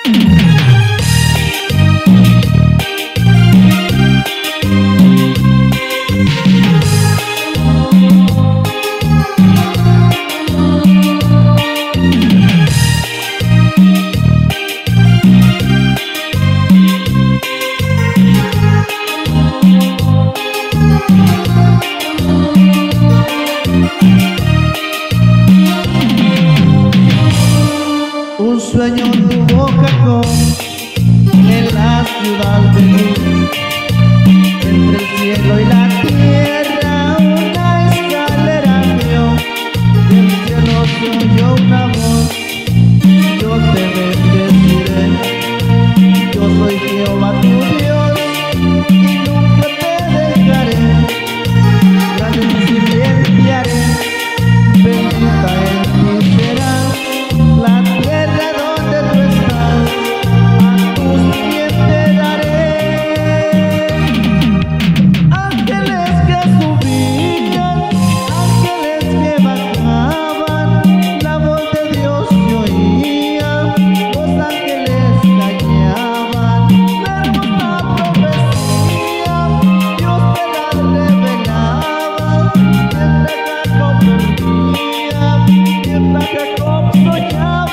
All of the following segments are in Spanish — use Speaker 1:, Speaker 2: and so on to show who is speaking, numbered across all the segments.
Speaker 1: Un sueño tuvo Jacob en la ciudad de luz, entre el cielo y la tierra una escalera vio, y el cielo se oyó una voz: yo te bendeciré, yo soy Jehová tu Dios, y nunca te dejaré, grande misericordiaré, bendita en ti será la tierra donde tú estás, a tus pies te daré. Ángeles que subían, ángeles que bajaban, la voz de Dios se oía, los ángeles callaban, la hermosa profecía Dios te la revelaba, mientras Jacob dormía, mientras Jacob soñaba.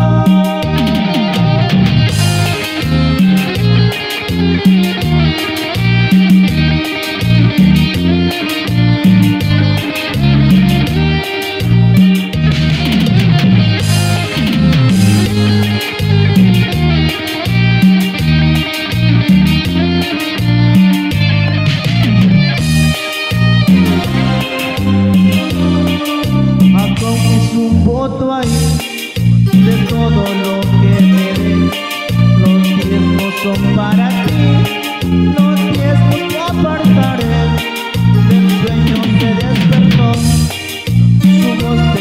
Speaker 1: Jacob hizo un voto ahí de todo lo que me des. Los diezmos son para ti, los diezmos te apartaré. Del sueño se despertó, su voz